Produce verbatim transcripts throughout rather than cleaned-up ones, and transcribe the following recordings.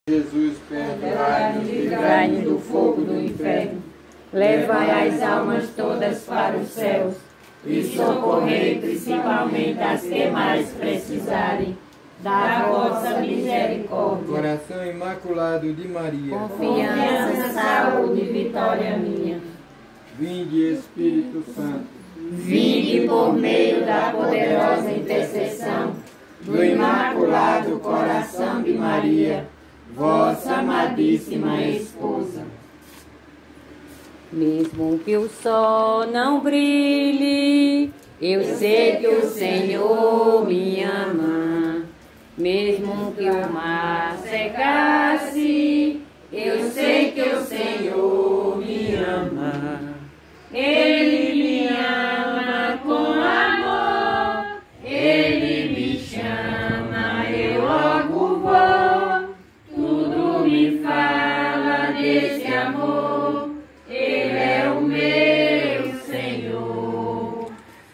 Jesus, perdoai-nos, livrai-nos do fogo do inferno, levai as almas todas para os céus e socorrei principalmente as que mais precisarem da vossa misericórdia. Coração Imaculado de Maria, Confiança, saúde e vitória minha. vinde Espírito Santo, Vinde por meio da poderosa intercessão do Imaculado Coração de Maria, vossa amadíssima esposa. Mesmo que o sol não brilhe, eu sei que o Senhor me ama. Mesmo que o mar secasse, eu sei que o Senhor me ama. Ele me ama com amor, Ele me chama, eu logo vou. Tudo me fala desse amor, Ele é o meu Senhor.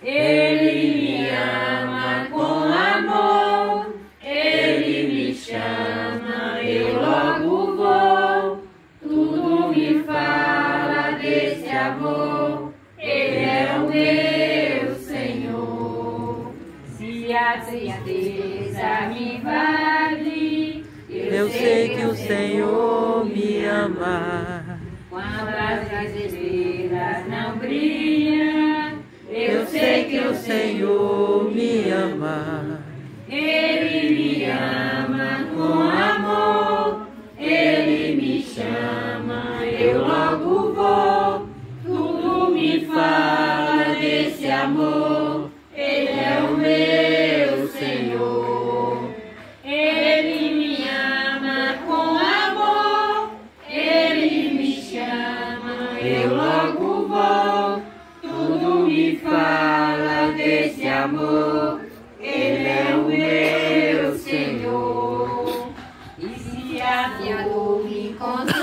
Ele me ama com amor, Ele me chama, eu logo vou. Tudo me fala desse amor, Ele é o meu Senhor. Se a tristeza me invade, Eu sei que o Senhor me ama. quando as estrelas não brilham, Eu sei que o Senhor me ama. Ele me ama com amor, Ele me chama, eu logo vou. Tudo me fala desse amor, Ele é o meu Senhor. Ele me ama com amor, Ele me chama, eu logo vou. Tudo me fala desse amor, Ele é o meu Senhor. E se a dor me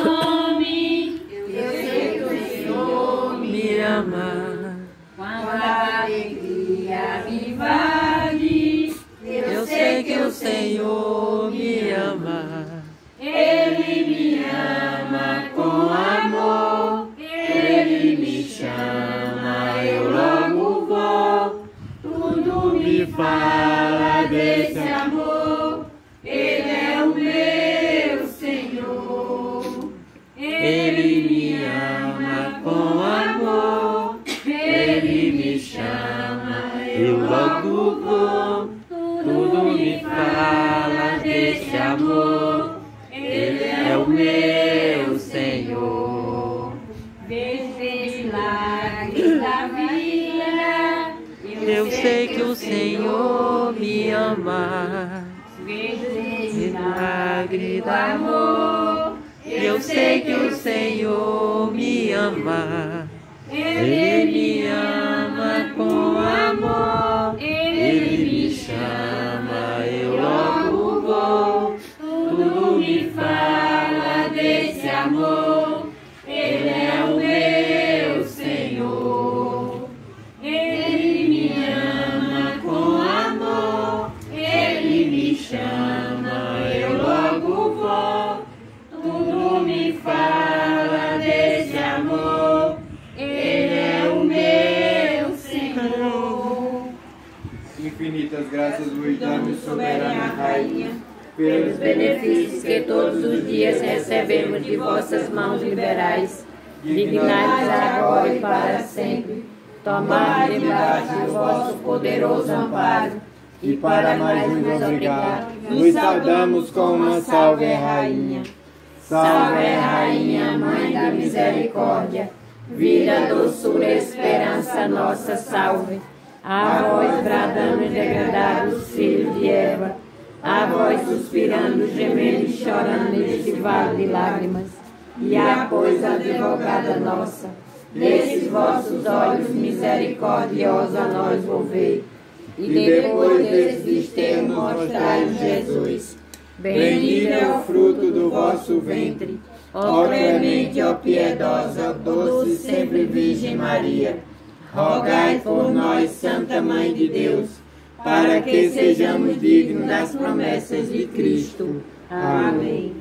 consome, eu sei que o Senhor me ama. Quando a alegria me invade, Eu sei que o Senhor me ama. Ele me ama com amor, Ele me chama, eu logo vou. Tudo me fala desse amor, Ele é o meu Senhor. Ele me ama com amor, Ele me chama, eu logo vou. Tudo me fala desse amor, Ele é o meu Senhor. Vejo milagres da vida, Eu sei que o Senhor me ama. vejo Milagre do amor. Eu sei que o Senhor me ama. Ele me ama com amor. Ele me chama, eu logo vou. Tudo me fala desse amor, Ele é o meu Senhor. Ele me ama com amor, Ele me chama, eu logo vou. Tudo me fala desse amor, Ele é o meu Senhor. infinitas graças vos damos, soberana Rainha, Pelos benefícios que todos os dias recebemos de vossas mãos liberais, dignai-vos agora e para sempre, tomai debaixo do vosso poderoso amparo, e para mais nos obrigar, nos saudamos com uma salve, Rainha. Salve, Rainha, Mãe da Misericórdia, vida, doçura, esperança nossa, salve. A vós bradando degradados filhos de Eva, a vós suspirando, gemendo e chorando neste vale de lágrimas. E a pois, advogada nossa, desses vossos olhos misericordiosos a nós volvei, e depois desses desterros mostrai-nos Jesus. Bendito é o fruto do vosso ventre, Ó clemente, ó piedosa, doce sempre Virgem Maria, rogai por nós, Santa Mãe de Deus, para que sejamos dignos das promessas de Cristo. Amém.